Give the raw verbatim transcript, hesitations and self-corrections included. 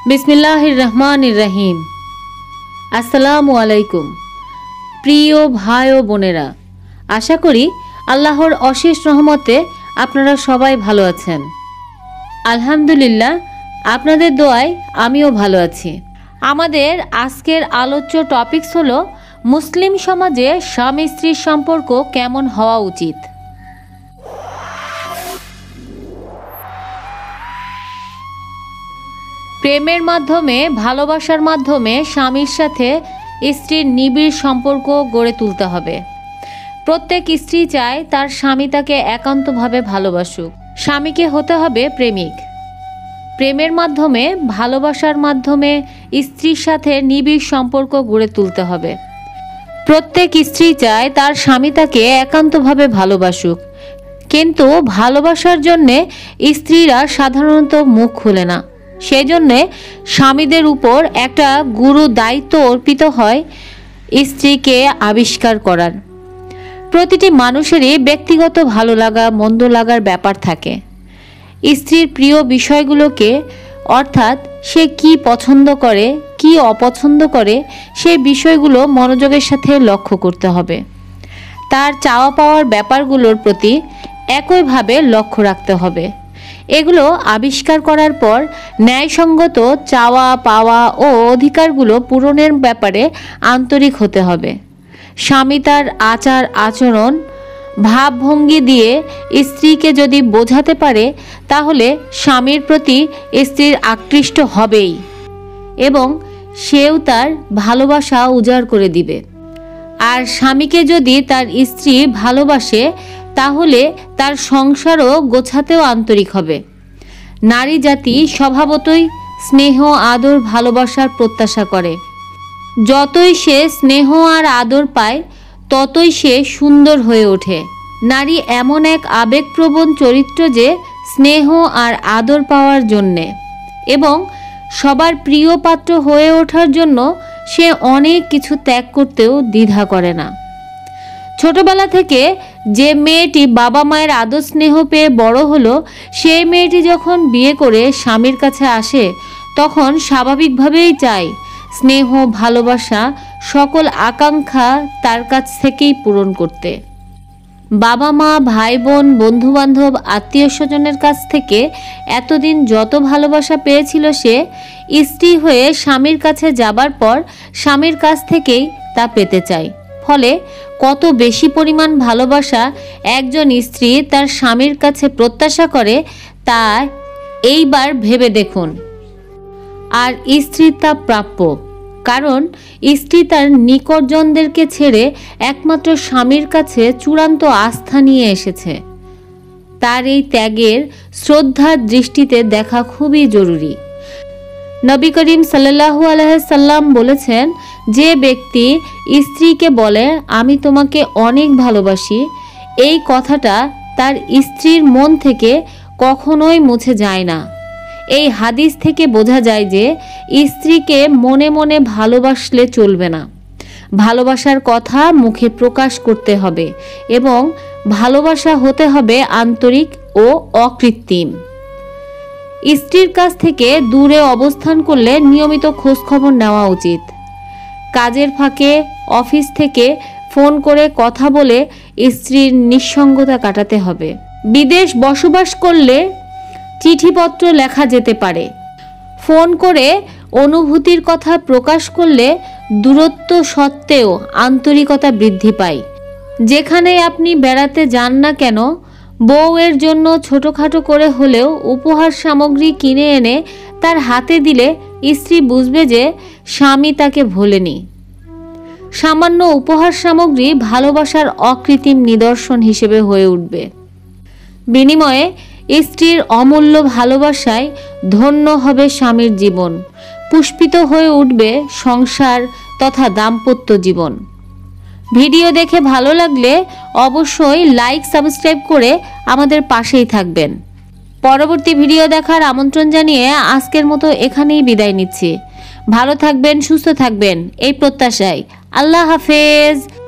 বিসমিল্লাহির রহমানির রহিম। আসসালামু আলাইকুম প্রিয় ভাই ও বোনেরা, আশা করি আল্লাহর অশেষ রহমতে আপনারা সবাই ভালো আছেন। আলহামদুলিল্লাহ, আপনাদের দোয়ায় আমিও ভালো আছি। আমাদের আজকের আলোচ্য টপিকস হলো মুসলিম সমাজে স্বামী স্ত্রীর সম্পর্ক কেমন হওয়া উচিত। প্রেমের মাধ্যমে, ভালোবাসার মাধ্যমে স্বামীর সাথে স্ত্রীর নিবিড় সম্পর্ক গড়ে তুলতে হবে। প্রত্যেক স্ত্রী চায় তার স্বামী তাকে একান্তভাবে ভালোবাসুক। স্বামীকে হতে হবে প্রেমিক। প্রেমের মাধ্যমে, ভালোবাসার মাধ্যমে স্ত্রীর সাথে নিবিড় সম্পর্ক গড়ে তুলতে হবে। প্রত্যেক স্ত্রী চায় তার স্বামী তাকে একান্তভাবে ভালোবাসুক, কিন্তু ভালোবাসার জন্যে স্ত্রীরা সাধারণত মুখ খুলে না। সেই জন্যে স্বামীদের উপর একটা গুরু দায়িত্ব অর্পিত হয় স্ত্রীকে আবিষ্কার করার। প্রতিটি মানুষেরই ব্যক্তিগত ভালো লাগা মন্দ লাগার ব্যাপার থাকে। স্ত্রীর প্রিয় বিষয়গুলোকে, অর্থাৎ সে কি পছন্দ করে, কি অপছন্দ করে, সেই বিষয়গুলো মনোযোগের সাথে লক্ষ্য করতে হবে। তার চাওয়া পাওয়ার ব্যাপারগুলোর প্রতি একইভাবে লক্ষ্য রাখতে হবে। এগুলো আবিষ্কার করার পর ন্যায়সঙ্গত চাওয়া পাওয়া ও অধিকারগুলো পূরণের ব্যাপারে আন্তরিক হতে হবে। স্বামী তার আচার আচরণ, ভাবভঙ্গি দিয়ে স্ত্রীকে যদি বোঝাতে পারে, তাহলে স্বামীর প্রতি স্ত্রীর আকৃষ্ট হবেই এবং সেও তার ভালোবাসা উজাড় করে দিবে। আর স্বামীকে যদি তার স্ত্রী ভালোবাসে, তাহলে তার সংসারও গোছাতেও আন্তরিক হবে। নারী জাতি স্বভাবতই স্নেহ, আদর, ভালোবাসার প্রত্যাশা করে। যতই সে স্নেহ আর আদর পায়, ততই সে সুন্দর হয়ে ওঠে। নারী এমন এক আবেগপ্রবণ চরিত্র যে স্নেহ আর আদর পাওয়ার জন্যে এবং সবার প্রিয় পাত্র হয়ে ওঠার জন্য সে অনেক কিছু ত্যাগ করতেও দ্বিধা করে না। ছোটবেলা থেকে যে মেয়েটি বাবা মায়ের আদর স্নেহ পেয়ে বড় হলো, সেই মেয়েটি যখন বিয়ে করে স্বামীর কাছে আসে, তখন স্বাভাবিকভাবেই চায় স্নেহ, ভালোবাসা, সকল আকাঙ্ক্ষা তার কাছ থেকেই পূরণ করতে। বাবা মা, ভাই বোন, বন্ধুবান্ধব, আত্মীয় স্বজনের কাছ থেকে এতদিন যত ভালোবাসা পেয়েছিল, সে স্ত্রী হয়ে স্বামীর কাছে যাবার পর স্বামীর কাছ থেকেই তা পেতে চায়। ফলে কত বেশি পরিমাণ ভালোবাসা একজন স্ত্রী তার স্বামীর কাছে প্রত্যাশা করে, তা এইবার ভেবে দেখুন। আর স্ত্রী তা প্রাপ্য, কারণ স্ত্রী তার নিকটজনদেরকে ছেড়ে একমাত্র স্বামীর কাছে চূড়ান্ত আস্থা নিয়ে এসেছে। তার এই ত্যাগের শ্রদ্ধার দৃষ্টিতে দেখা খুবই জরুরি। নবী করিম সাল্লাল্লাহু আলাইহি সাল্লাম বলেছেন, যে ব্যক্তি স্ত্রীকে বলে আমি তোমাকে অনেক ভালোবাসি, এই কথাটা তার স্ত্রীর মন থেকে কখনোই মুছে যায় না। এই হাদিস থেকে বোঝা যায় যে স্ত্রীকে মনে মনে ভালোবাসলে চলবে না। ভালোবাসার কথা মুখে প্রকাশ করতে হবে এবং ভালোবাসা হতে হবে আন্তরিক ও অকৃত্রিম। স্ত্রীর কাছ থেকে দূরে অবস্থান করলে নিয়মিত খোঁজখবর নেওয়া উচিত। কাজের ফাঁকে, অফিস থেকে ফোন করে কথা বলে স্ত্রীর নিঃসঙ্গতা কাটাতে হবে। বিদেশ বসবাস করলে চিঠিপত্র লেখা যেতে পারে। ফোন করে অনুভূতির কথা প্রকাশ করলে দূরত্ব সত্ত্বেও আন্তরিকতা বৃদ্ধি পায়। যেখানে আপনি বেড়াতে যান না কেন, বউয়ের জন্য ছোটোখাটো করে হলেও উপহার সামগ্রী কিনে এনে তার হাতে দিলে স্ত্রী বুঝবে যে স্বামী তাকে ভোলেনি। সামান্য উপহার সামগ্রী ভালোবাসার অকৃত্রিম নিদর্শন হিসেবে হয়ে উঠবে। বিনিময়ে স্ত্রীর অমূল্য ভালোবাসায় ধন্য হবে স্বামীর জীবন, পুষ্পিত হয়ে উঠবে সংসার তথা দাম্পত্য জীবন। ভিডিও দেখে ভালো লাগলে অবশ্যই লাইক, সাবস্ক্রাইব করে আমাদের পাশেই থাকবেন। পরবর্তী ভিডিও দেখার আমন্ত্রণ জানিয়ে আজকের মতো এখানেই বিদায় নিচ্ছি। ভালো থাকবেন, সুস্থ থাকবেন এই প্রত্যাশায়। আল্লাহ হাফেজ।